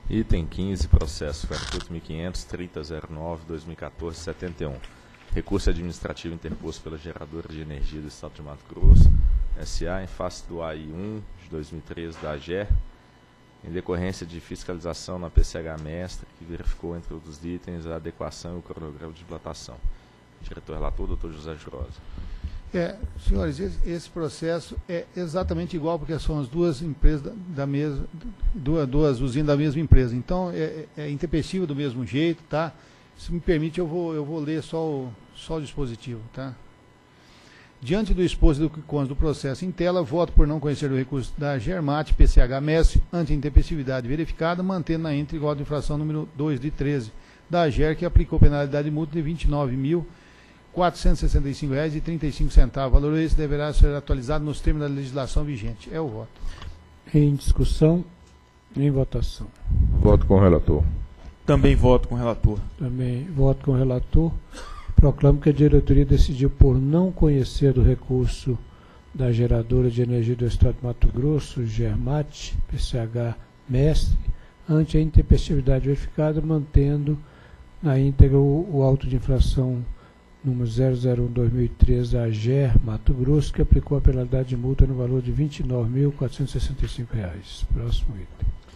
Item 15, processo 48.500.3009.2014-71. Recurso administrativo interposto pela Geradora de Energia do Estado de Mato Grosso, S.A., em face do AI1 de 2013 da AGER, em decorrência de fiscalização na PCH Mestre, que verificou, entre outros itens, a adequação e o cronograma de implantação. Diretor relator, Dr. José Jurosa. Senhores, esse processo é exatamente igual, porque são as duas empresas da mesma, duas usinas da mesma empresa. Então, é intempestivo do mesmo jeito, tá? Se me permite, eu vou ler só o dispositivo, tá? Diante do exposto do que consta do processo em tela, voto por não conhecer o recurso da Germate PCH Mestre ante intempestividade verificada, mantendo na íntegra igual de infração número 2 de 13 da AGER, que aplicou penalidade de multa de R$ 29.465,35. Valor esse deverá ser atualizado nos termos da legislação vigente. É o voto. Em discussão, em votação. Voto com o relator. Também voto com o relator. Também voto com o relator. Proclamo que a diretoria decidiu por não conhecer do recurso da Geradora de Energia do Estado de Mato Grosso, Germate, PCH Mestre, ante a intempestividade verificada, mantendo na íntegra o auto de infração número 001/2013 da AGER Mato Grosso, que aplicou a penalidade de multa no valor de R$ 29.465. Próximo item.